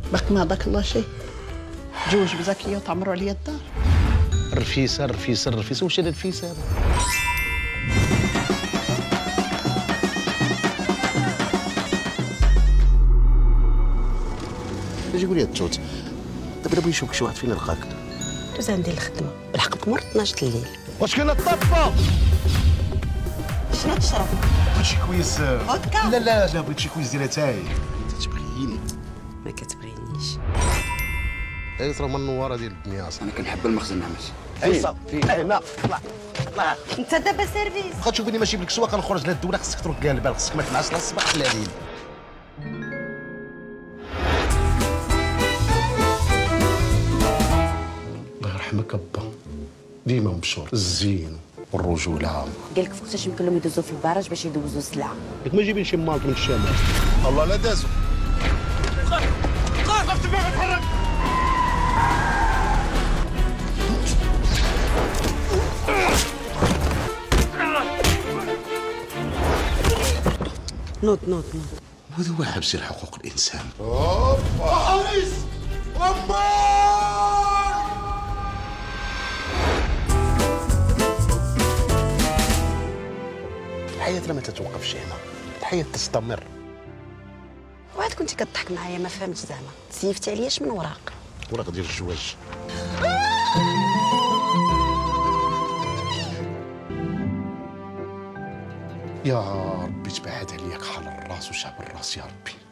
باقي ما هذاك الله شيء. تزوج بزكيه وتعمروا عليا الدار. الرفيسه الرفيسه الرفيسه، واش هذا الرفيسه هذا؟ اجي قول لي التوت، دابا بغا يشوفك شي واحد فين لقاك؟ دوز عندي الخدمه، بالحق تمر 12 الليل. واش كاينه الطفه؟ شنو تشرب؟ بغيت شي كويس. فودكا؟ لا بغيت شي كويس ديال اتاي. تتبغيني؟ ما كتبغينيش. هي راه من النواره ديال الدنياس. انا كنحب المخزن نعمس. هنا طلع. انت دابا سيرفيس. واخا تشوفيني ماشي بالك سوا كنخرج لهاد الدوله، خصك ترد ليها البال، خصك ما تنعس لا الصباح لا الليل. الله يرحمك ابا، ديما مبشور الزين والرجوله. قال لك فوقتاش يمكن لهم يدوزوا في البراج باش يدوزوا السلعه. ياك ما جايبين شي مالك من الشمال. الله لا دازوا. نوض. هذا هو حبس حقوق الانسان. الحياة ما تتوقفش هنا، الحياة تستمر. وعاد كنتي كضحك معايا ما فهمتش زعما، سيفتي علياش من وراق. وراق ديال الزواج. يا ربي تبعد عليك حال الراس وشعب الراس يا ربي.